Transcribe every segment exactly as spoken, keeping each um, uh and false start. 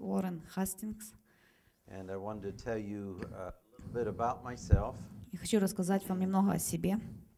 Уоррен Хастингс. And I wanted to tell you uh, a bit about myself. И хочу рассказать вам немного о себе.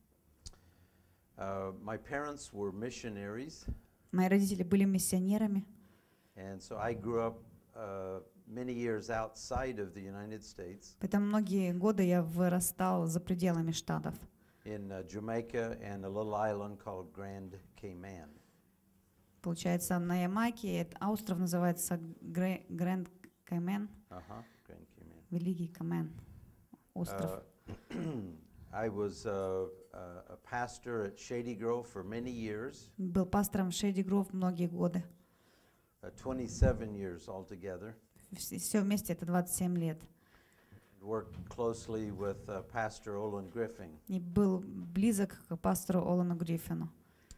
Uh, my parents were missionaries, Мои родители были миссионерами, and so I grew up uh, many years outside of the United States поэтому многие годы я вырастал за пределами Штатов. in uh, Jamaica and a little island called Grand Cayman. Получается, на Ямайке этот остров называется Грэ- Грэнд Каймен, Uh-huh, Grand Cayman. Великий Каймен, остров. Uh, I was uh, uh, a pastor at Shady Grove for many years, Был пастором в Шейди Гров многие годы. uh, twenty-seven years altogether. Все вместе это двадцать семь лет. Worked closely with uh, Pastor Olin Griffin. И был близок к пастору Олену Гриффину.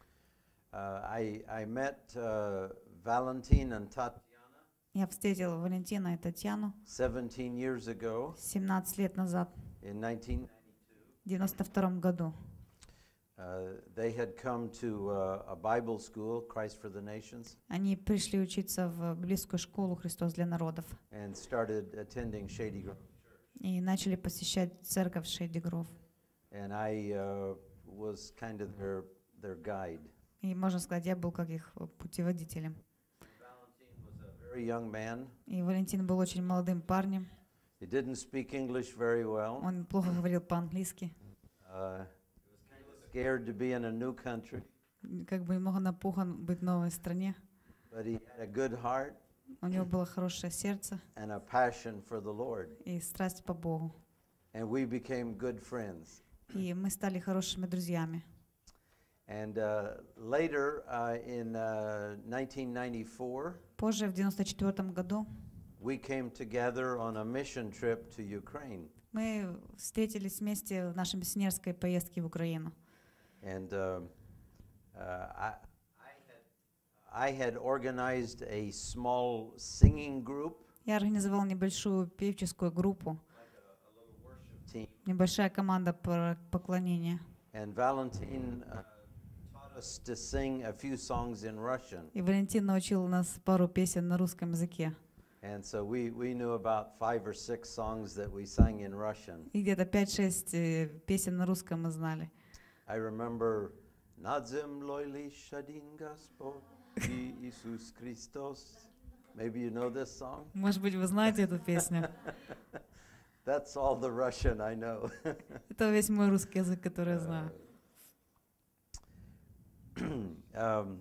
Uh, I, I met uh, Valentine and Tatiana Я встретила Валентина и Татьяну seventeen years ago семнадцать лет назад, in nineteen. в девяносто втором году. Uh, they had come to uh, a Bible school, Christ for the Nations, Они пришли учиться в библейскую школу «Христос для народов» and started attending Shady Grove. и начали посещать церковь Шейди Гров. And I uh, was kind of their, their guide. И, можно сказать, я был как их путеводителем. Valentine was a very young man. И Валентин был очень молодым парнем. He didn't speak English very well. Он плохо говорил по-английски. Uh, he was kind of scared to be in a new country, Как бы немного напуган быть в новой стране. but he had a good heart У него было хорошее сердце and a passion for the Lord. и страсть по Богу. And we became good friends. И мы стали хорошими друзьями. And uh, later, uh, in uh, nineteen ninety-four, Позже, в девяносто четвёртом году, we came together on a mission trip to Ukraine. мы встретились вместе в нашей миссионерской поездке в Украину. And uh, uh, I, I had organized a small singing group, Я организовал небольшую певческую группу, team, небольшая команда по поклонения. and Valentine uh, taught us to sing a few songs in Russian. И Валентин научил нас пару песен на русском языке. And so we, we knew about five or six songs that we sang in Russian. И где-то пять-шесть э, песен на русском мы знали. I remember Над землей лишь один Господь, Иисус Христос. Maybe you know this song? Может быть, вы знаете эту песню? That's all the Russian I know. Это весь мой русский язык, который я знаю. um,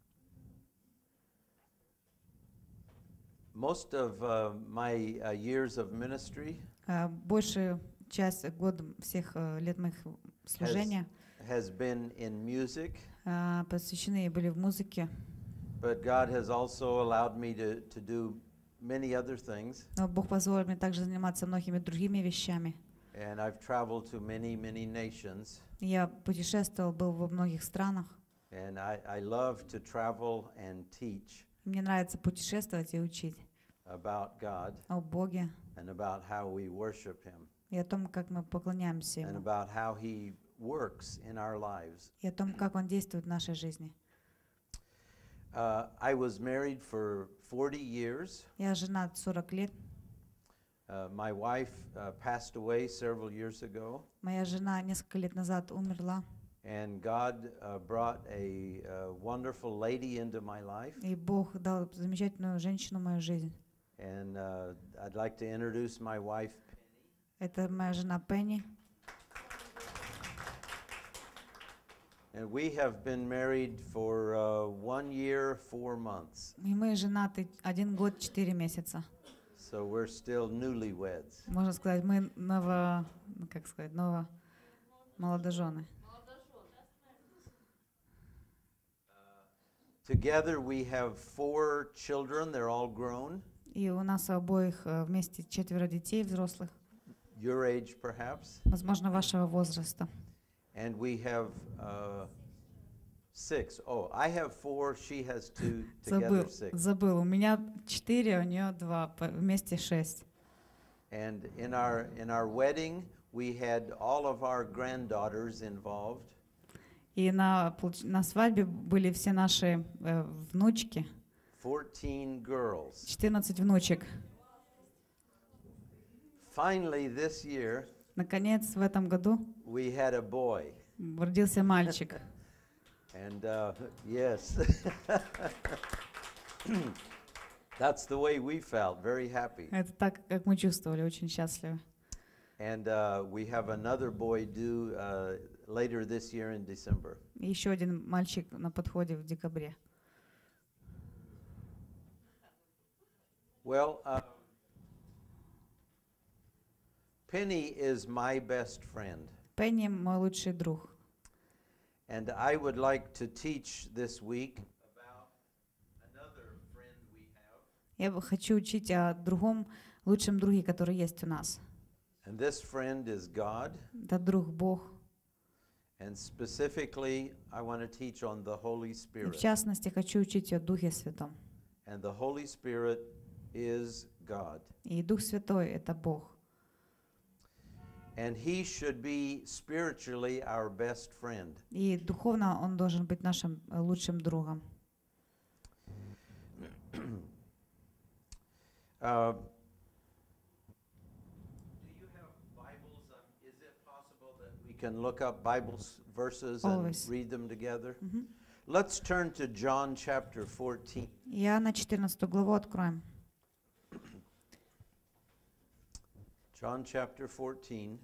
most of uh, my uh, years of ministry А, Большая часть года всех э, лет моих служения has been in music, а, посвящены были в музыке. but God has also allowed me to, to do many other things. Но Бог позволил мне также заниматься многими другими вещами. And I've traveled to many, many nations. Я путешествовал, был во многих странах. And I, I love to travel and teach Мне нравится путешествовать и учить about God о Боге and about how we worship Him и о том, как мы поклоняемся and Ему, about how He works in our lives. и о том, как Он действует в нашей жизни. Uh, I was married for forty years. Я женат сорок лет. Uh, my wife uh, passed away several years ago, Моя жена несколько лет назад умерла, and God uh, brought a uh, wonderful lady into my life. и Бог дал замечательную женщину в мою жизнь. And uh, I'd like to introduce my wife. Это моя жена Пенни. And we have been married for uh, one year, four months. И мы женаты один год, четыре месяца. So we're still newlyweds. Можно сказать, мы ново, ну, как сказать, ново молодожены. Together we have four children. They're all grown, И у нас у обоих э, вместе четверо детей взрослых, your age perhaps. возможно, вашего возраста. And we have uh, six. Oh, I have four. She has two. Together Забыл, six. забыл. У меня четыре, у нее два, по- вместе шесть. And in our in our wedding, we had all of our granddaughters involved. И на, получ- на свадьбе были все наши э, внучки, fourteen girls. четырнадцать внучек. Finally, this year, Наконец, в этом году we had a boy. родился мальчик. And uh, yes, that's the way we felt, very happy. Это так, как мы чувствовали, очень счастливы. And uh, we have another boy due uh, later this year in December. И еще один мальчик на подходе в декабре. Well, uh, Penny is my best friend. Пенни мой лучший друг. And I would like to teach this week about another friend we have. Я бы хочу учить о другом лучшем друге, который есть у нас. And this friend is God. Это друг Бог. And specifically, I want to teach on the Holy И в Spirit. частности, хочу учить о Духе Святом. And the Holy Spirit is God. И Дух Святой — это Бог. And He should be spiritually our best friend. И духовно Он должен быть нашим э, лучшим другом. Uh, do you have Bibles? Um, is it possible that we can look up Bible verses Always. and read them together? Мгм. Let's turn to John chapter fourteen. Иоанна четырнадцатую главу откроем. John chapter fourteen.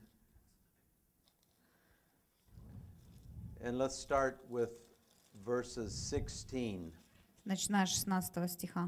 And let's start with verses sixteen. Начиная с шестнадцатого стиха.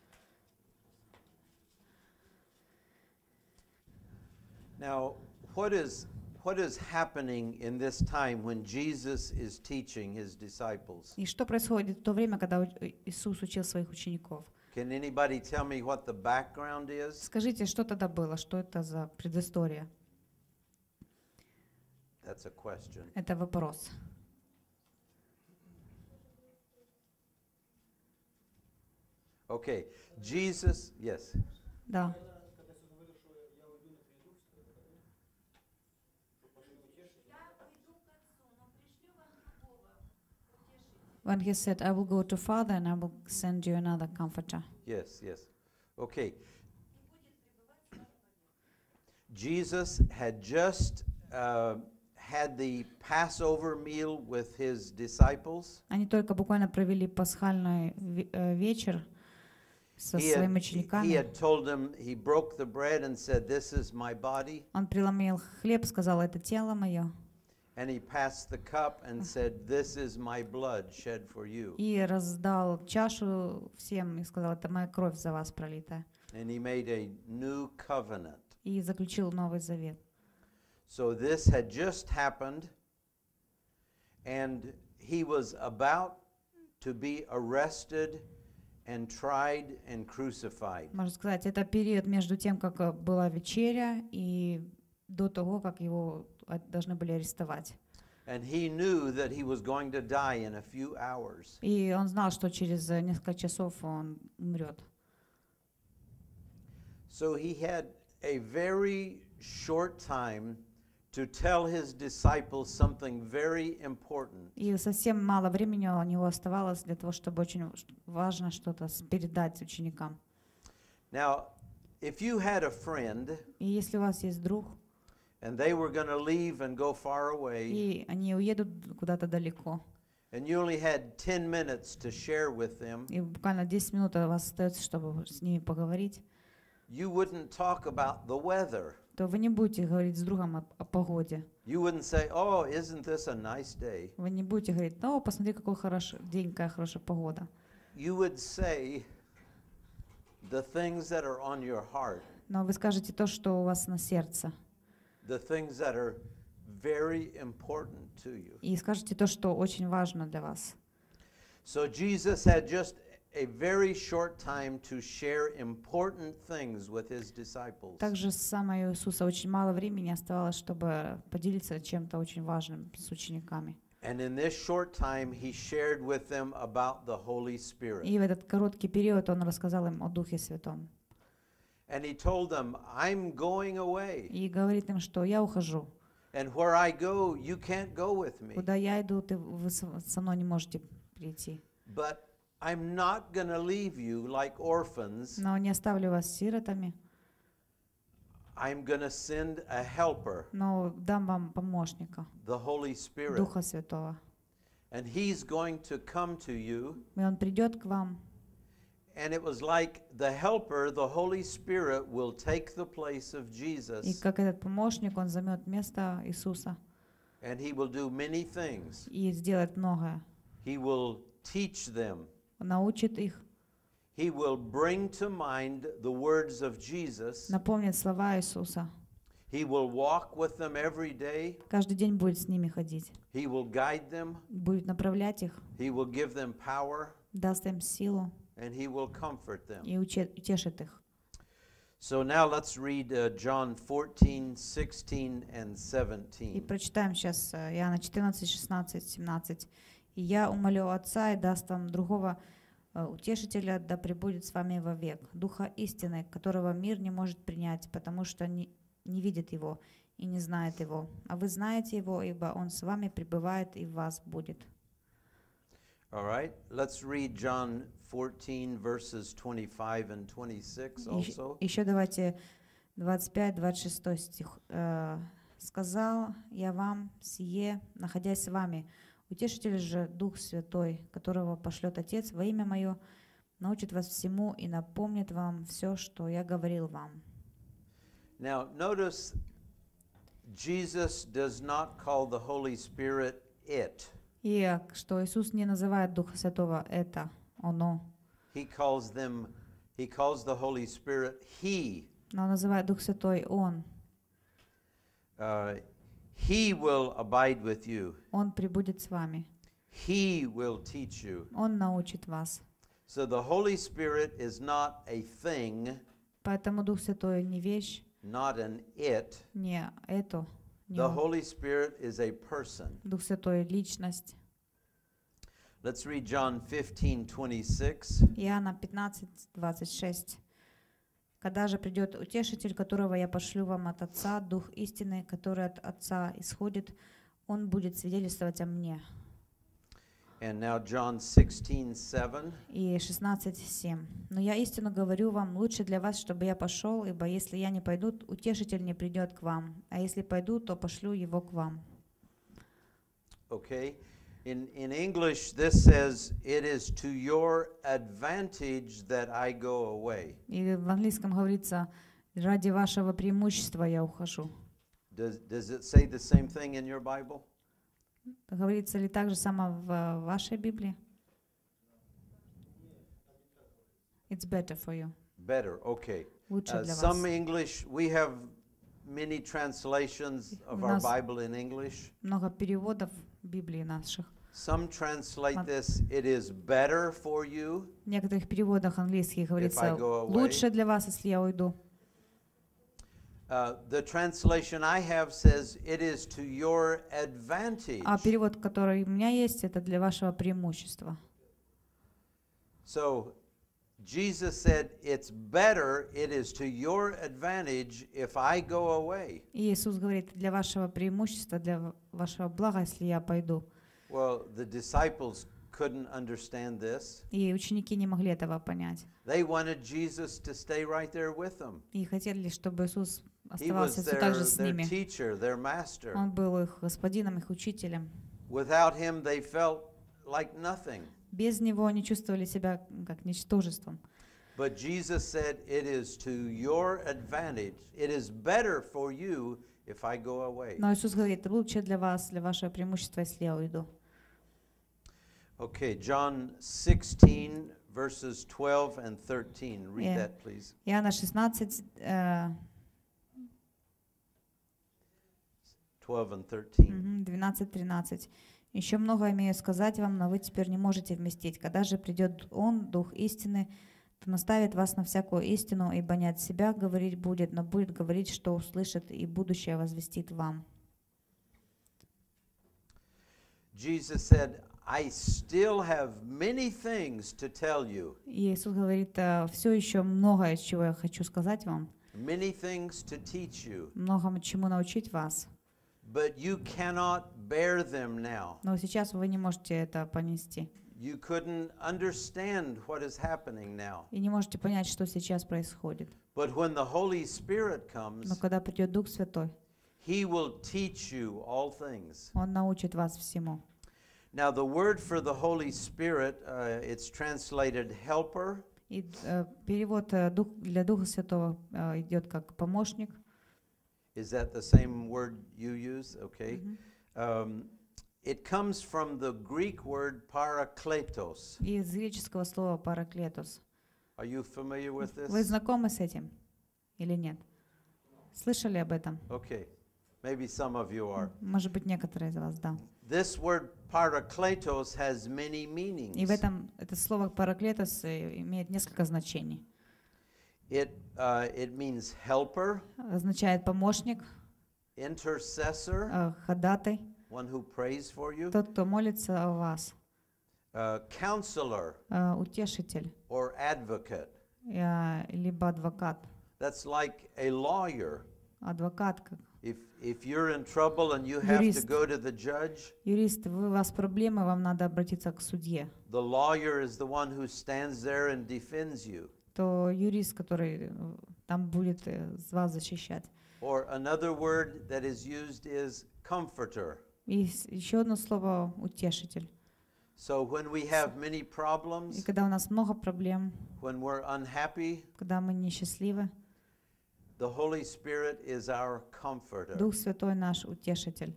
Now, what is what is happening in this time when Jesus is teaching his disciples? И что происходит в то время, когда у- Иисус учил своих учеников? Can anybody tell me what the background is? Скажите, что тогда было? Что это за предыстория? That's a question. Это вопрос. Okay, Jesus, yes. Да. When he said, I will go to Father and I will send you another comforter. Yes, yes. Okay. Jesus had just uh, had the Passover meal with his disciples. Они только буквально провели пасхальный ве- э, вечер со He своими had, he, he учениками. had told them, he broke the bread and said, "This is my body." Он преломил хлеб, сказал, это тело мое. And he passed the cup and said, "This is my blood shed for you." И раздал чашу всем и сказал, это моя кровь за вас пролитая. And he made a new covenant. И заключил Новый Завет. So this had just happened, and he was about to be arrested and tried and crucified. Можно сказать, это период между тем, как э, была вечеря, и до того, как его э, должны были арестовать. And he knew that he was going to die in a few hours. И он знал, что через э, несколько часов он умрет. So he had a very short time to tell his disciples something very important. И совсем мало времени у него оставалось для того, чтобы очень важно что-то с- передать ученикам. Now, if you had a friend И если у вас есть друг, and they were going to leave and go far away, и они уедут куда-то далеко, and you only had ten minutes to share with them, и буквально десять минут у вас остается, чтобы с ними поговорить, you wouldn't talk about the weather. то вы не будете говорить с другом о, о погоде. You wouldn't say, "Oh, isn't this a nice day?" Вы не будете говорить, о, посмотри, какой хороший день, какая хорошая погода. You would say the things that are on your heart, Но вы скажете то, что у вас на сердце. the things that are very important to you. И скажете то, что очень важно для вас. So Jesus had just a very short time to share important things with his disciples. Также самое Иисуса очень мало времени оставалось, чтобы поделиться чем-то очень важным с учениками. And in this short time, he shared with them about the Holy Spirit. И в этот короткий период он рассказал им о Духе Святом. And he told them, "I'm going away. И говорит им, что я ухожу. And where I go, you can't go with me. Куда я иду, ты, вы со со мной не можете прийти. But I'm not going to leave you like orphans. Но не оставлю вас сиротами, I'm going to send a helper, но дам вам помощника, the Holy Spirit. Духа Святого. And he's going to come to you. И Он придет к вам. And it was like the helper, the Holy Spirit, will take the place of И Jesus. как этот помощник, Он займет место Иисуса And he will do many things. и сделает многое. He will teach them. Он научит их, He will bring to mind the words of Jesus. напомнит слова Иисуса. He will walk with them every day. Каждый день будет с ними ходить. He will guide them. Будет направлять их, He will give them power. даст им силу And he will comfort them. и учи- утешит их. So now let's read uh, John fourteen, sixteen, and И seventeen. прочитаем сейчас э, Иоанна четырнадцать, шестнадцать, семнадцать. «И я умолю Отца, и даст вам другого э, утешителя, да пребудет с вами вовек, Духа истины, которого мир не может принять, потому что не, не видит Его и не знает Его. А вы знаете Его, ибо Он с вами пребывает и в вас будет». All right, let's read John fourteen, verses twenty-five and twenty-six also. Еще давайте двадцать пять двадцать шесть стих. Э, «Сказал я вам сие, находясь с вами. Утешитель же, Дух Святой, которого пошлет Отец во имя Мое, научит вас всему и напомнит вам все, что я говорил вам». Now, notice Jesus does not call the Holy Spirit it. И э, что Иисус не называет Духа Святого «это», «оно», He calls them, he calls the Holy Spirit He. но называет Дух Святой «Он». Uh, he will abide with you. Он пребудет с вами. He will teach you. Он научит вас. So the Holy Spirit is not a thing, Поэтому Дух Святой не вещь, not an it. не это, не The он. Holy Spirit is a person. Дух Святой — личность. Let's read John fifteen, twenty-six. Иоанна пятнадцать, двадцать шесть. «Когда же придет Утешитель, которого я пошлю вам от Отца, Дух истины, который от Отца исходит, Он будет свидетельствовать о мне». And now John sixteen, seven. И шестнадцать, семь. «Но я истину говорю вам, лучше для вас, чтобы я пошел, ибо если я не пойду, Утешитель не придет к вам, а если пойду, то пошлю его к вам». Okay. In, in English, this says, it is to your advantage that I go away. И в английском говорится: «Ради вашего преимущества я ухожу». Does, does it say the same thing in your Bible? Говорится ли так же само в вашей Библии? It's better for you. Better, okay. Лучше Uh, для some вас. English, we have many translations of У our нас- Bible in English. Много переводов Библии наших. Some translate Мат- this, it is better for you. В некоторых переводах английских говорится: I go away. «Лучше для вас, если я уйду». Uh, the translation I have says, it is to your advantage. А перевод, который у меня есть, это для вашего преимущества. So Jesus said, it's better, it is to your advantage if I go away. И Иисус говорит: для вашего преимущества, для ва- вашего блага, если я пойду. Well, the disciples couldn't understand this. И ученики не могли этого понять. They wanted Jesus to stay right there with them. И хотели, чтобы Иисус He was оставался все their, так же с their ними. teacher, their master. Он был их господином, их учителем. Without him, they felt like nothing. Без него они чувствовали себя как ничтожеством. But Jesus said, it is to your advantage. It is better for you if I go away. Но Иисус говорит: лучше для вас, для вашего преимущества, если я уйду. Okay, John sixteen, verses twelve and thirteen. Read Yeah. that, please. Иоанна шестнадцать, э, twelve and thirteen. мгм, двенадцать тринадцать. «Еще много имею сказать вам, но вы теперь не можете вместить. Когда же придет Он, Дух истины, то наставит вас на всякую истину, ибо не от себя говорить будет, но будет говорить, что услышит, и будущее возвестит вам». Jesus said, I still have many things to tell you, И Иисус говорит: все еще многое, чего я хочу сказать вам, many things to teach you, многому чему научить вас. but you cannot bear them now. Но сейчас вы не можете это понести. you couldn't understand what is happening now. И не можете понять, что сейчас происходит. But when the Holy Spirit comes, Но когда придет Дух Святой, He will teach you all things. Он научит вас всему. Now, the word for the Holy Spirit, uh, it's translated helper. И э, перевод э, дух, для Духа Святого э, идет как помощник. Is that the same word you use? Okay. Мгм. Um, it comes from the Greek word parakletos. И из греческого слова параклетос. Are you familiar with this? Вы знакомы с этим или нет? Слышали об этом? Okay. Maybe some of you are. Может быть, некоторые из вас, да. This word parakletos has many meanings. И в этом это слово параклетос э, имеет несколько значений. It, uh, it means helper, Означает помощник, intercessor, э, ходатай, one who prays for you, тот, кто молится о вас, uh, counselor э, утешитель, or advocate. э, либо адвокат. That's like a lawyer. Адвокат, как If, if you're in trouble and you have to Юрист. go to the judge, юрист, вы, у вас проблемы, вам надо обратиться к судье. the lawyer is the one who stands there and defends you. То юрист, который э, там будет э, вас защищать. Or another word that is used is comforter. И с- еще одно слово утешитель. So when we have many И problems, когда у нас много проблем, when we're unhappy, когда мы несчастливы, the Holy Spirit is our comforter. Дух Святой наш утешитель.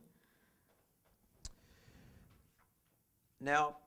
Now,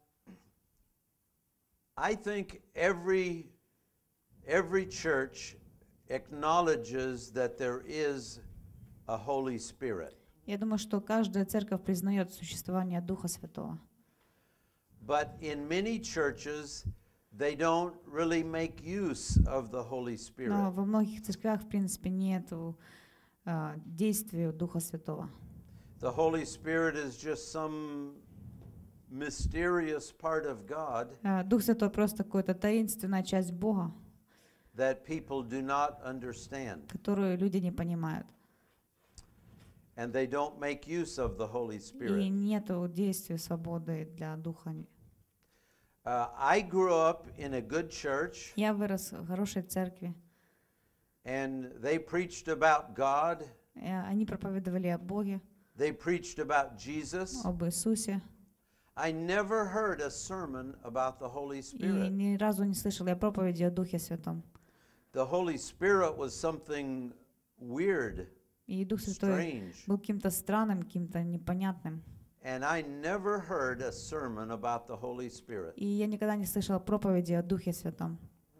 I think every every church acknowledges that there is a Holy Spirit. Я думаю, что каждая церковь признает существование Духа Святого. But in many churches, they don't really make use of the Holy Но Spirit. во многих церквях, в принципе, нет действия Духа Святого. The Holy Spirit is just some mysterious part of God А, Дух Святой просто какая-то таинственная часть Бога, that people do not understand. которую люди не понимают. And they don't make use of the Holy И Spirit. нету действия свободы для Духа. Uh, I grew up in a good church, Я вырос в хорошей церкви. and they preached about God. Э, Они проповедовали о Боге, They preached about Jesus. об Иисусе. I never heard a sermon about the Holy И Spirit. ни разу не слышал я проповеди о Духе Святом. The Holy Spirit was something weird, И Дух Святой strange. был каким-то странным, каким-то непонятным. And I never heard a sermon about the Holy Spirit. И я никогда не слышала проповеди о Духе Святом.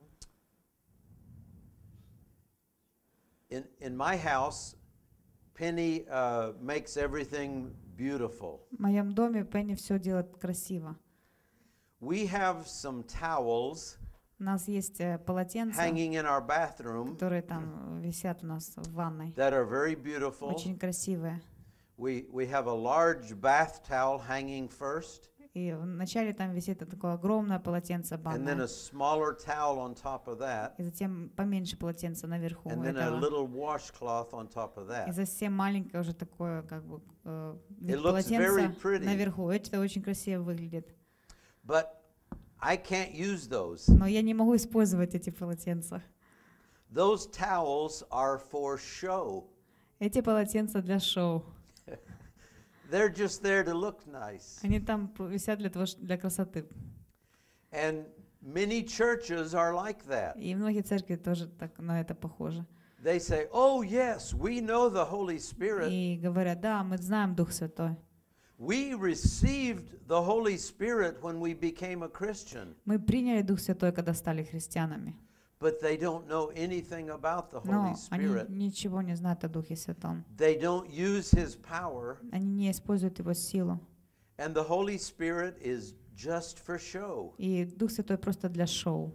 In, in my house, Penny uh, makes everything beautiful. В моем доме Пенни все делает красиво. We have some towels У нас есть э, полотенца, hanging in our bathroom которые там висят у нас в ванной. that are very beautiful. Очень красивые. We, we have a large bath towel hanging first, И вначале там висит такое огромное полотенце and then банное. a smaller towel on top of that, И затем поменьше полотенца наверху and then a этого. little washcloth on top of И that. совсем маленькое уже такое, как бы, э, вид It looks very полотенца pretty. наверху. Это очень красиво выглядит. But I can't use those. Но я не могу использовать эти полотенца. Those towels are for show. Эти полотенца для шоу. They're just there to look nice. Они там висят для того, ш- для красоты. And many churches are like that. И многие церкви тоже так на это похожи. They say, oh, yes, we know the Holy Spirit. И говорят, да, мы знаем Дух Святой. We received the Holy Spirit when we became a Christian, Мы приняли Дух Святой, когда стали христианами. but they don't know anything about the Holy Но они Spirit. ничего не знают о Духе Святом. They don't use His power, Они не используют Его силу. and the Holy Spirit is just for show. И Дух Святой просто для шоу.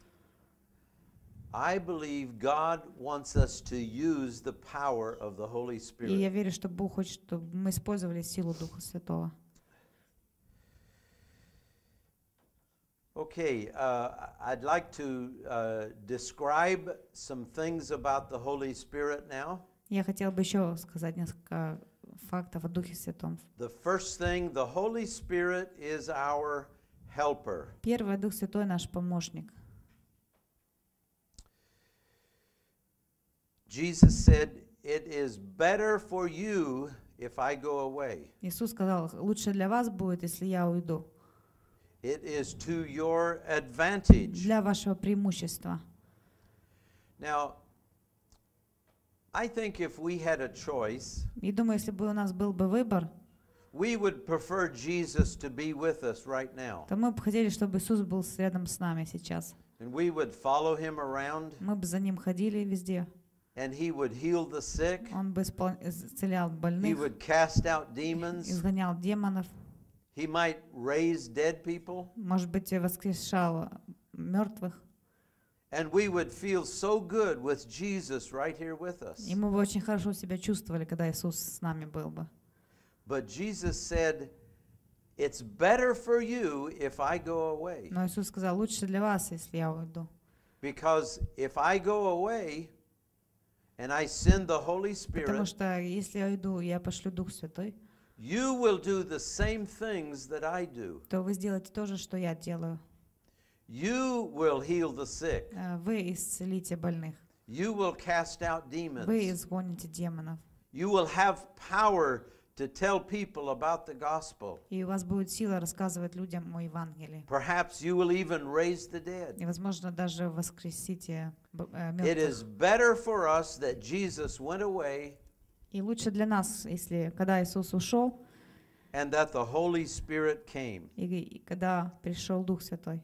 I believe God wants us to use the power of the Holy И я Spirit. верю, что Бог хочет, чтобы мы использовали силу Духа Святого. Okay, uh, I'd like to uh, describe some things about the Holy Spirit now. Я хотела бы еще сказать несколько фактов о Духе Святом. The first thing, the Holy Spirit is our helper. Первое, Дух Святой наш помощник. Jesus said, "It is better for you if I go away." Иисус сказал, лучше для вас будет, если я уйду. It is to your advantage. Для вашего преимущества. Now, I think if we had a choice, И думаю, если бы у нас был бы выбор, we would prefer Jesus to be with us right now. то мы бы хотели, чтобы Иисус был рядом с нами сейчас. And we would follow him around, Мы бы за Ним ходили везде. and he would heal the sick. Он бы испол- исцелял He больных, would cast out demons. изгонял демонов, He might raise dead people. может быть, и воскрешал мертвых. And we would feel so good with Jesus right here with us. И мы бы очень хорошо себя чувствовали, когда Иисус с нами был бы. But Jesus said, "It's better for you if I go away." Но Иисус сказал, лучше для вас, если я уйду. Because if I go away and I send the Holy Потому Spirit, что если я уйду, я пошлю Дух Святой, you will do the same things that I do. то вы сделаете то же, что я делаю. You will heal the sick. Э, Вы исцелите больных. You will cast out Вы demons. изгоните демонов. You will have power to tell people about the gospel. И у вас будет сила рассказывать людям о Евангелии. Perhaps you will even raise the dead. И, возможно, даже воскресите б- э, It is мертвых. better for us that Jesus went away И лучше для нас, если когда Иисус ушел, and that the Holy Spirit came. и, и когда пришел Дух Святой.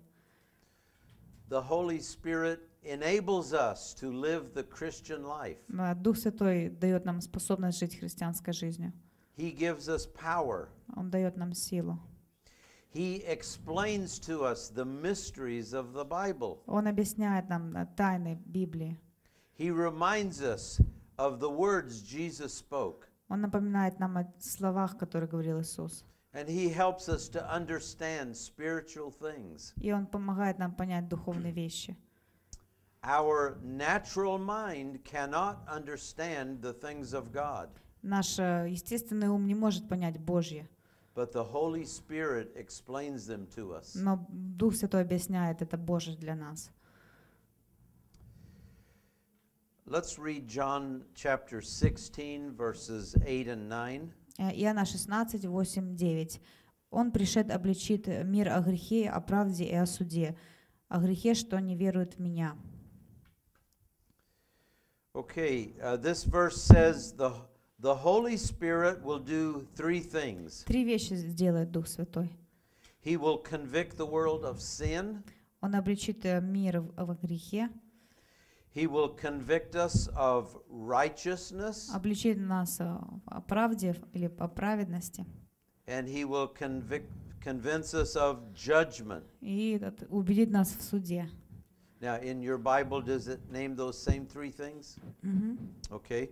The Holy Spirit enables us to live the Christian life. Э, Дух Святой дает нам способность жить христианской жизнью. He gives us power. Он дает нам силу. He explains to us the mysteries of the Bible. Он объясняет нам э, тайны Библии. He reminds us of the words Jesus spoke. Он напоминает нам о словах, которые говорил Иисус. And he helps us to understand spiritual things. И Он помогает нам понять духовные вещи. Our natural mind cannot understand the things of God, Наш э, естественный ум не может понять Божье, but the Holy Spirit explains them to us. но Дух Святой объясняет это Божье для нас. Let's read John chapter sixteen, verses eight and nine. Э, Иоанна шестнадцать, восемь, девять. Он пришед обличит мир о грехе, о правде и о суде, о грехе, что не верует в Меня. Okay, uh, this verse says the, the Holy Spirit will do three things. Три вещи сделает Дух Святой. He will convict the world of sin. Он обличит э, мир в- во грехе, He will convict us of righteousness. обличит нас э, о правде или о праведности And he will convict, convince us of judgment. и этот, убедит нас в суде. Now, in your Bible, does it name those same three things? Мгм. Okay.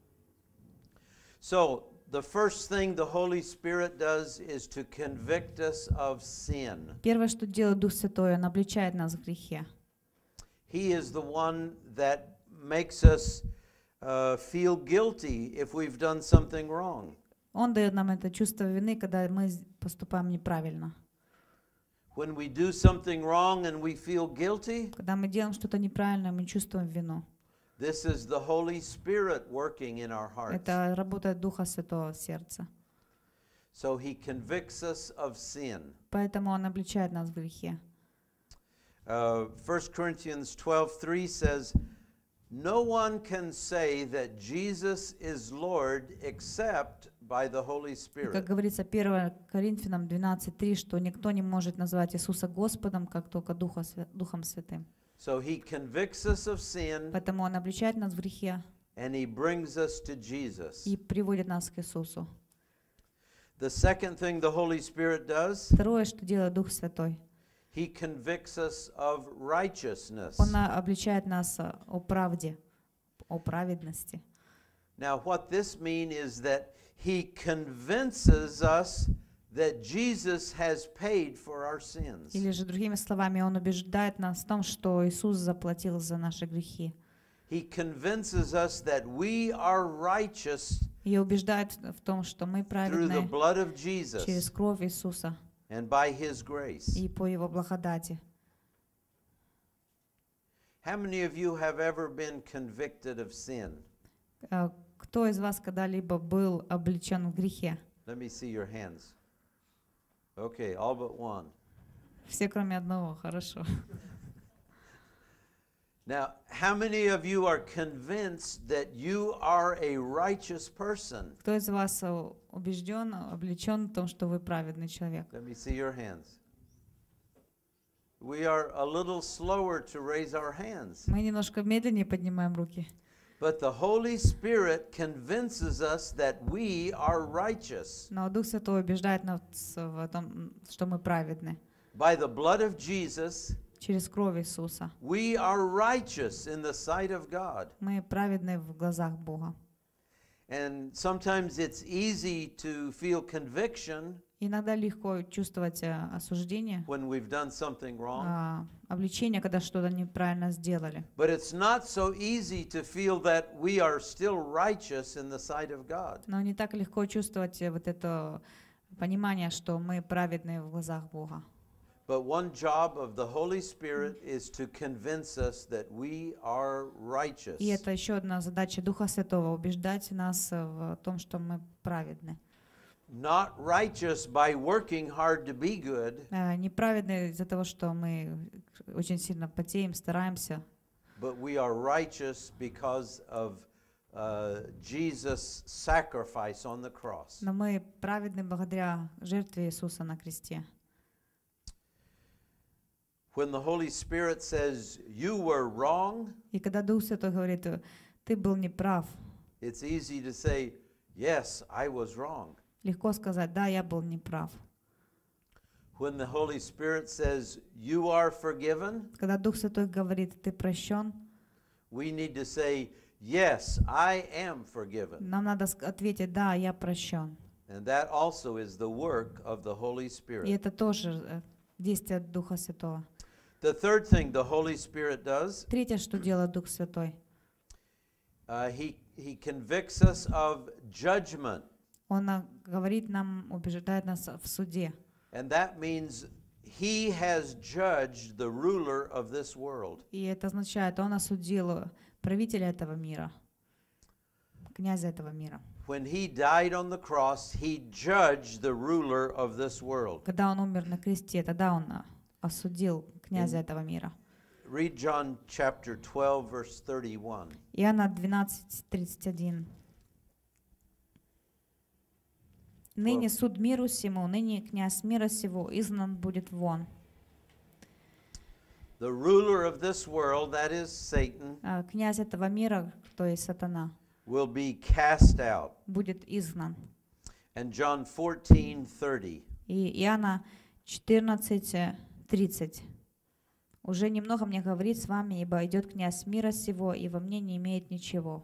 So, the first thing the Holy Spirit does is to convict us of sin. Первое, что делает Дух Святой, Он обличает нас в грехе. He is the one that makes us uh, feel guilty if we've done something wrong. Он дает нам это чувство вины, когда мы з- поступаем неправильно. When we do something wrong and we feel guilty, Когда мы делаем что-то неправильно, мы чувствуем вину. this is the Holy Spirit working in our hearts. Это работа Духа Святого в сердце. So he convicts us of sin. Поэтому Он обличает нас в грехе. Uh, First Corinthians twelve three says, "No one can say that Jesus is Lord except by the Holy И, Spirit." как говорится, первое Коринфянам двенадцать три, что никто не может назвать Иисуса Господом, как только Духа Свя- Духом Святым. So he convicts us of sin Поэтому Он обличает нас в грехе and he brings us to Jesus. и приводит нас к Иисусу. The second thing the Holy Spirit does, Второе, что делает Дух Святой, he convicts us of righteousness. Он а, обличает нас а, о правде, о праведности. Now, what this means is that he convinces us that Jesus has paid for our sins. Или же, другими словами, Он убеждает нас в том, что Иисус заплатил за наши грехи. He convinces us that we are righteous И убеждает в том, что мы through the праведны blood of Jesus. через кровь Иисуса. and by His grace. и по Его благодати. How many of you have ever been convicted of sin? Э, Кто из вас когда-либо был облечен в грехе? Let me see your hands. Okay, all but one. Все, кроме одного, хорошо. Now, how many of you are convinced that you are a righteous person? Кто из вас э, убежден, облечен в том, что вы праведный человек? Let me see your hands. We are a little slower to raise our hands. Мы немножко медленнее поднимаем руки. But the Holy Spirit convinces us that we are righteous. Но Дух Святой убеждает нас в том, что мы праведны. By the blood of Jesus, Через кровь Иисуса. we are righteous in the sight of God. Мы праведны в глазах Бога. And sometimes it's easy to feel conviction Иногда легко чувствовать э, осуждение, when we've done something wrong. а, обличение, когда что-то неправильно сделали. But it's not so easy to feel that we are still righteous in the sight of God. Но не так легко чувствовать э, вот это понимание, что мы праведны в глазах Бога. But one job of the Holy Spirit is to convince us that we are righteous. И это еще одна задача Духа Святого — убеждать нас э, в том, что мы праведны. Not righteous by working hard to be good, Э, Неправедны из-за того, что мы очень сильно потеем, стараемся, but we are righteous because of uh, Jesus' sacrifice on the cross. но мы праведны благодаря жертве Иисуса на кресте. When the Holy Spirit says you were wrong, И когда Дух Святой говорит: «Ты был неправ», it's easy to say, yes, I was wrong. легко сказать: «Да, я был неправ». When the Holy Spirit says you are forgiven, Когда Дух Святой говорит: «Ты прощен», we need to say, yes, I am forgiven. нам надо ск- ответить: «Да, я прощен». And that also is the work of the Holy И Spirit. это тоже э, действие Духа Святого. The third thing the Holy Spirit does, Третье, что делает Дух Святой, uh, he, he convicts us of judgment. Он а, говорит нам, убеждает нас в суде. And that means he has judged the ruler of this world. И это означает, Он осудил правителя этого мира, князя этого мира. When he died on the cross, he judged the ruler of this world. Когда Он умер на кресте, тогда Он а, осудил князя Ин- этого мира. Read John chapter twelve, verse thirty-one. Иоанна двенадцать тридцать один. «Ныне суд миру сему, ныне князь мира сего изгнан будет вон». The ruler of this world, that is Satan, А, Князь этого мира, то есть сатана, will be cast out. будет изгнан. And John fourteen thirty. И Иоанна четырнадцать тридцать. «Уже немного мне говорит с вами, ибо идет князь мира сего, и во мне не имеет ничего».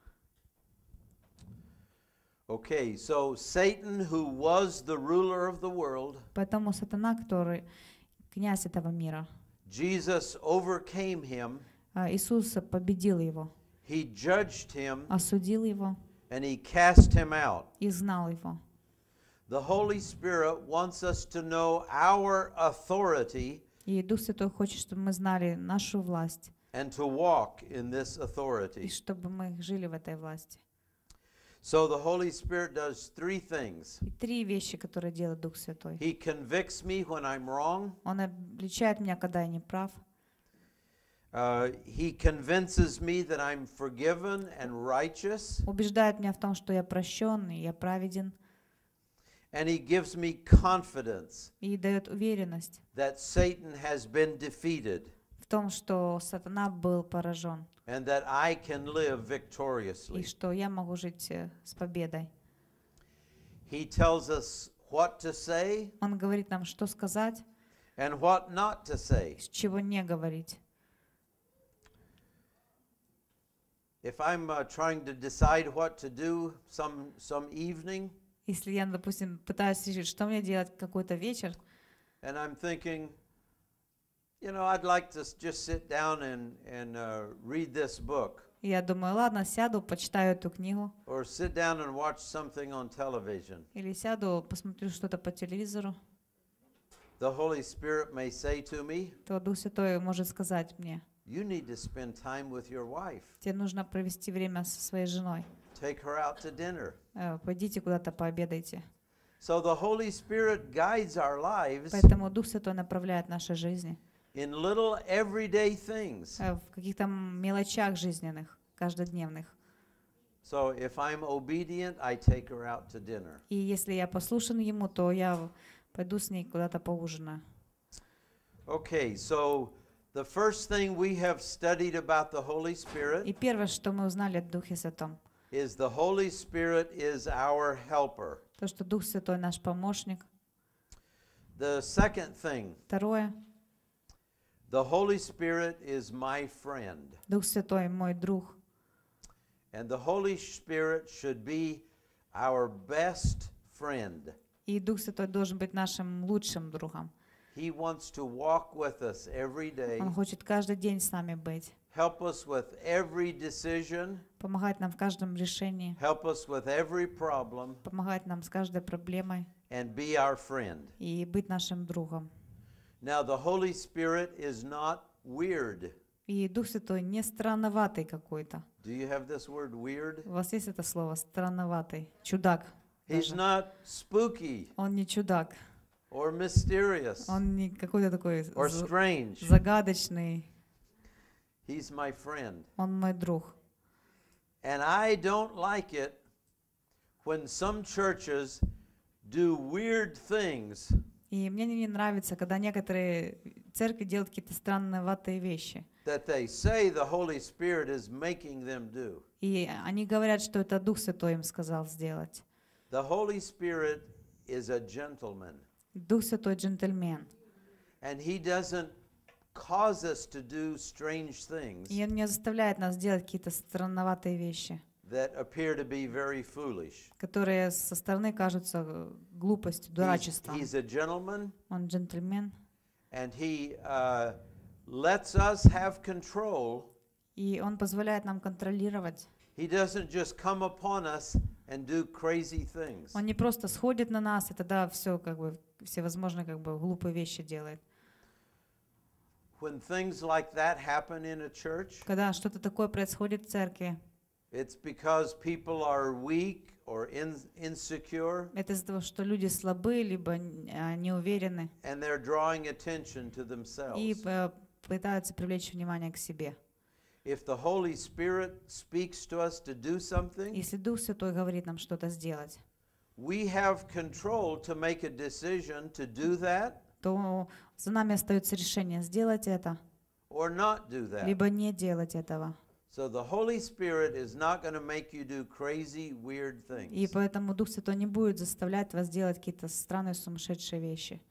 Okay, so Satan, who was the ruler of the world, Поэтому сатана, который князь этого мира, Jesus overcame him, а, Иисус победил его, he judged him, осудил его, and he cast him out. изгнал его. The Holy Spirit wants us to know our authority И Дух Святой хочет, чтобы мы знали нашу власть, and to walk in this и authority. чтобы мы жили в этой власти. So the Holy Spirit does three things. И три вещи, которые делает Дух Святой. He convicts me when I'm wrong. Он обличает меня, когда я не прав. Uh, he convinces me that I'm forgiven and righteous. Убеждает меня в том, что я прощен и я праведен. And he gives me confidence И дает уверенность that Satan has been defeated в том, что сатана был поражен. and that I can live И victoriously. что я могу жить э, с победой. He tells us what to say Он говорит нам, что сказать, and what not to say. с чего не говорить. If I'm uh, trying to decide what to do some, some evening, Если я, допустим, пытаюсь решить, что мне делать какой-то вечер, and I'm thinking, you know, I'd like to s- just sit down and, and uh, read this book, и я думаю, ладно, сяду, почитаю эту книгу, or sit down and watch something on television. или сяду, посмотрю что-то по телевизору. the Holy Spirit may say to me, то Дух Святой может сказать мне: you need to spend time with your wife. тебе нужно провести время со своей женой. Take her out to dinner. Э, Пойдите куда-то пообедайте. So the Holy Spirit guides our lives Поэтому Дух Святой направляет наши жизни in little everyday things. э, в каких-то мелочах жизненных, каждодневных. So if I'm obedient, I take her out to dinner. И если я послушен Ему, то я пойду с ней куда-то поужинаю. Okay, so the first thing we have studied about the Holy И Spirit первое, что мы узнали о Духе Святом, is the Holy Spirit is our helper. то, что Дух Святой наш помощник. The second thing, Второе, the Holy Spirit is my friend. Дух Святой мой друг. And the Holy Spirit should be our best friend. И Дух Святой должен быть нашим лучшим другом. He wants to walk with us every day, Он хочет каждый день с нами быть, help us with every decision, помогать нам в каждом решении, help us with every problem, помогать нам с каждой проблемой and be our friend. и быть нашим другом. Now, the Holy Spirit is not weird. И Дух Святой не странноватый какой-то. Do you have this word weird? У вас есть это слово странноватый? Чудак. He's даже. not spooky Он не чудак. or mysterious Он не какой-то такой or з- strange. загадочный. He's my friend. Он мой друг. And I don't like it when some churches do weird things И мне не нравится, когда некоторые церкви делают какие-то странноватые вещи. that they say the Holy Spirit is making them do. И они говорят, что это Дух Святой им сказал сделать. The Holy Spirit is a gentleman, Дух Святой джентльмен. and he doesn't cause us to do strange things И Он не заставляет нас делать какие-то странноватые вещи, that appear to be very foolish. которые со стороны кажутся э, глупостью, He's, дурачеством. he's a gentleman, Он джентльмен. and he uh, lets us have control. И Он позволяет нам контролировать. He doesn't just come upon us and do crazy things. Он не просто сходит на нас и тогда все как бы всевозможные как бы глупые вещи делает. When things like that happen in a church, Когда что-то такое происходит в церкви, it's because people are weak or in, insecure, это из-за того, что люди слабы, либо а, не уверены and they're drawing attention to и themselves. э, пытаются привлечь внимание к себе. If the Holy Spirit speaks to us to do something, Если Дух Святой говорит нам что-то сделать, we have control to make a decision to do that то за нами остается решение сделать это, or not do that. либо не делать этого. So the Holy Spirit is not going to make you do crazy, weird И things. поэтому Дух Святой не будет заставлять вас делать какие-то странные, сумасшедшие вещи.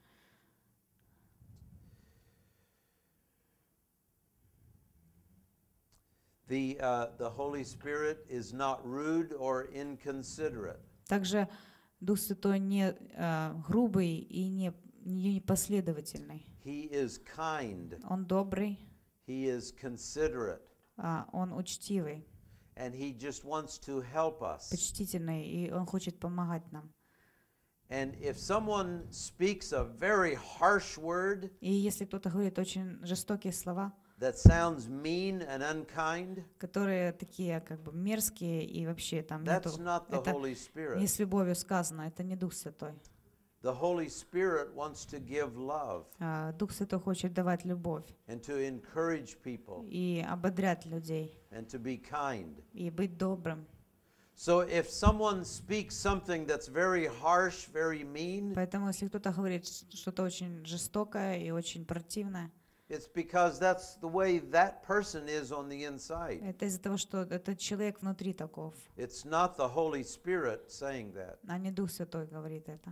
The, uh, the Holy Spirit is not rude or inconsiderate. Также Дух Святой не э, грубый и не, не непоследовательный. He is kind. Он добрый, He is considerate. а, он учтивый, And he just wants to help us. почтительный, и он хочет помогать нам. And if someone speaks a very harsh word И если кто-то говорит очень жестокие слова, that sounds mean and unkind, которые такие как бы мерзкие и вообще там нету, that's not the это Holy не Spirit. с любовью сказано, это не Дух Святой. The Holy Spirit wants to give love А, Дух Святой хочет давать любовь and to encourage people и ободрять людей, and to be kind. и быть добрым. So if someone speaks something that's very harsh, very mean, Поэтому если кто-то говорит ш- что-то очень жестокое и очень противное, it's because that's the way that person is on the inside. это из-за того, что этот человек внутри таков, It's not the Holy Spirit saying that. а не Дух Святой говорит это.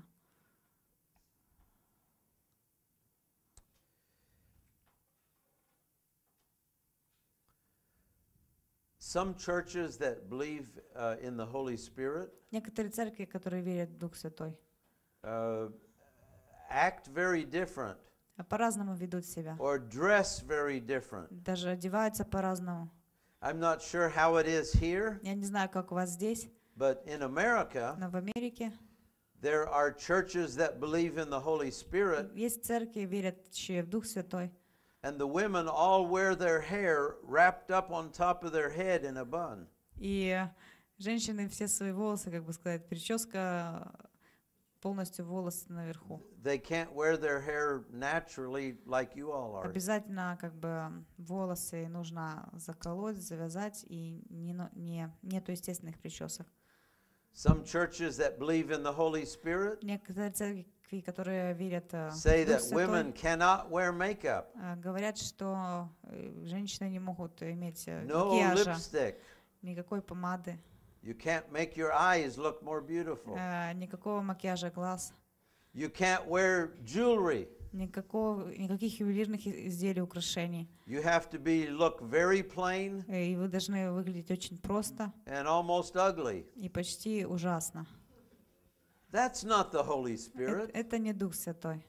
Some churches that believe uh, in the Holy Spirit Некоторые церкви, которые верят в Дух Святой, uh, act very different а по-разному ведут себя, or dress very different. даже одеваются по-разному. I'm not sure how it is here, Я не знаю, как у вас здесь, but in America, но в Америке There are churches that believe in the Holy Spirit, Есть церкви, верящие в Дух Святой, and the women all wear their hair wrapped up on top of their head in a bun. и женщины все свои волосы, как бы сказать, прическа полностью волосы наверху. They can't wear their hair naturally like you all are. Обязательно как бы волосы нужно заколоть, завязать, и не, но- не, нету естественных причесок. Some churches that believe in the Holy Spirit Некоторые церкви, которые верят э, say в Дух that women Святой, cannot wear makeup, э, говорят, что э, женщины не могут иметь э, no макияжа, lipstick. никакой помады, You can't make your eyes look more beautiful. э, никакого макияжа глаз, You can't wear jewelry. никакого, никаких ювелирных и- изделий, украшений. You have to be look very plain Э, И вы должны выглядеть очень просто and almost ugly. и почти ужасно. That's not the Holy Э- Spirit. Это не Дух Святой.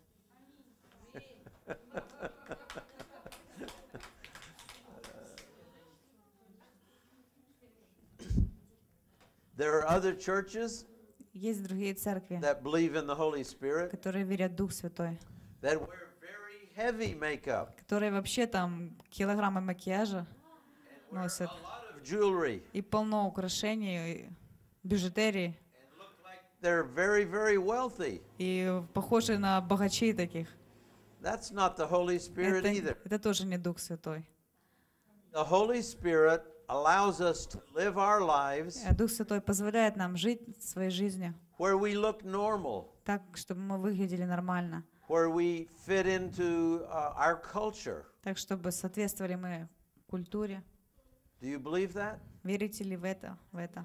There are other churches Есть другие церкви, that believe in the Holy Spirit которые верят в Дух Святой, that wear very heavy makeup, которые вообще там килограммы макияжа носят, a lot of jewelry, и полно украшений, и бижутерии, and look like they're very, very wealthy. и похожи на богачей таких. That's not the Holy Spirit Это, either. это тоже не Дух Святой. The Holy Spirit allows us to live our lives Э, Дух Святой позволяет нам жить своей жизнью where we look normal, так, чтобы мы выглядели нормально, where we fit into uh, our culture. так, чтобы соответствовали мы культуре. Do you believe that? Верите ли в это? В это?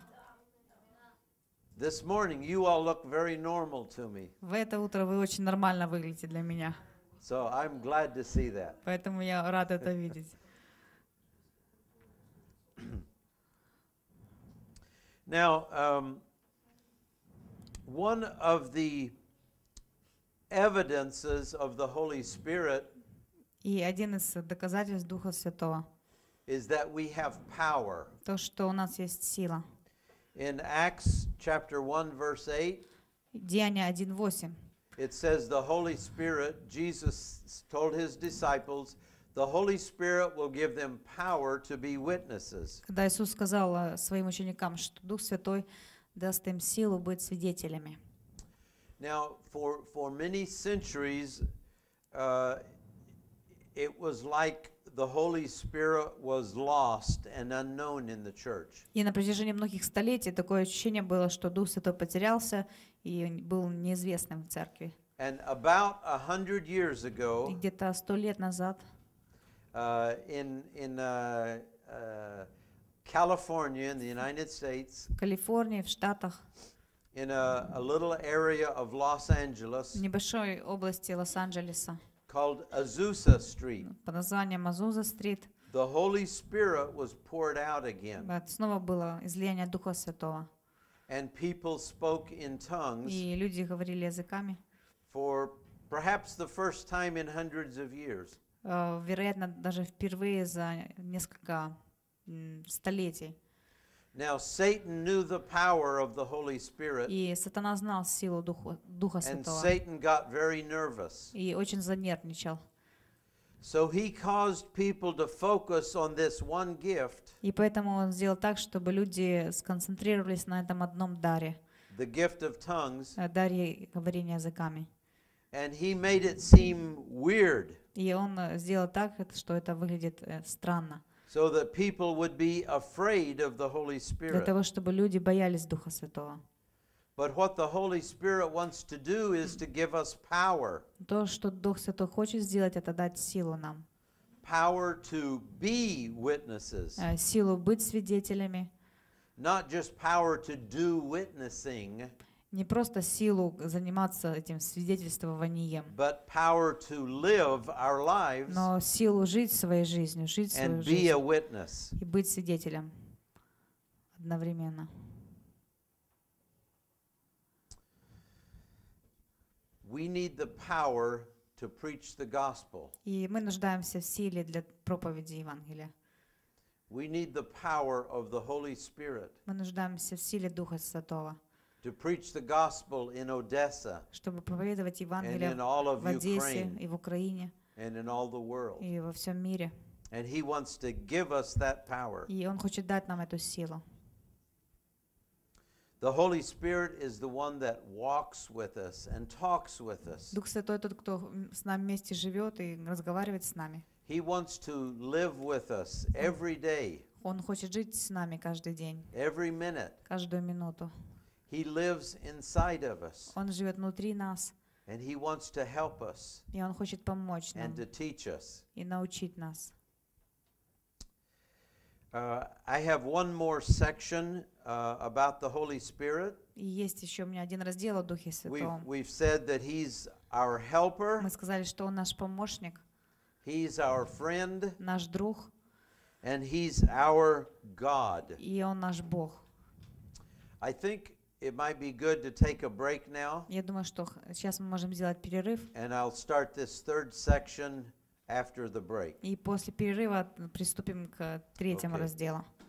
This morning, you all look very normal to me. В это утро вы очень нормально выглядите для меня, So I'm glad to see that. поэтому я рад это видеть. Now, um, one of the evidences of the Holy Spirit И один из доказательств Духа Святого is that we have power. то, что у нас есть сила. In Acts chapter one, verse eight, Деяния один восемь. it says the Holy Spirit, Jesus told his disciples, the Holy Spirit will give them power to be witnesses. Когда Иисус сказал э, своим ученикам, что Дух Святой даст им силу быть свидетелями. Now, for, for many centuries, uh, it was like the Holy Spirit was lost and unknown in the church. И на протяжении многих столетий такое ощущение было, что Дух Святой потерялся и был неизвестным в церкви. And about a hundred years И ago, где-то сто лет назад uh, in, in uh, uh, California, in the United States, в Калифорнии, в Штатах, in a, a little area of Los Angeles в небольшой области Лос-Анджелеса called Azusa Street, под названием Азуза-стрит, the Holy Spirit was poured out again, это снова было излияние Духа Святого. and people spoke in tongues И люди говорили языками, for perhaps the first time in hundreds of years. э, вероятно, даже впервые за несколько м, столетий. Now, Satan knew the power of the Holy Spirit, И сатана знал силу Духа, Духа and Святого Satan got very nervous. и очень занервничал. So he caused people to focus on this one gift, И поэтому он сделал так, чтобы люди сконцентрировались на этом одном даре, the gift of tongues, э, даре говорения языками. and he made it seem weird И он э, сделал так, это- что это выглядит э, странно, so that people would be afraid of the Holy для Spirit. того, чтобы люди боялись Духа Святого. But what the Holy Spirit wants to do is to give us power, То, что Дух Святой хочет сделать, это дать силу нам, power to be witnesses, э, силу быть свидетелями, not just power to do witnessing, не просто силу заниматься этим свидетельствованием, but power to live our lives но силу жить своей жизнью, жить свою and be a жизнь witness. и быть свидетелем одновременно. We need the power to preach the gospel. И мы нуждаемся в силе для проповеди Евангелия. We need the power of the Holy Spirit. Мы нуждаемся в силе Духа Святого. to preach the gospel in Odessa чтобы проповедовать and Евангелие in all of в Одессе Ukraine и в Украине and in all the world. и во всем мире. And he wants to give us that power. И Он хочет дать нам эту силу. The Holy Spirit is the one that walks with us and talks with us. Дух Святой тот, кто с нами вместе живет и разговаривает с нами. He wants to live with us every day, Он хочет жить с нами каждый день, every minute. каждую минуту. He lives inside of us, Он живет внутри нас, and he wants to help us и Он хочет помочь нам and to teach us. и научить нас. Uh, I have one more section uh, about the Holy Spirit. И есть еще у меня один раздел о Духе We've, Святом. we've said that he's our helper, Мы сказали, что Он наш помощник, he's our friend, наш друг, and he's our God. и Он наш Бог. I think it might be good to take a break now, Я думаю, что х- сейчас мы можем сделать перерыв, and I'll start this third section after the break. и после перерыва приступим к третьему Окей. разделу.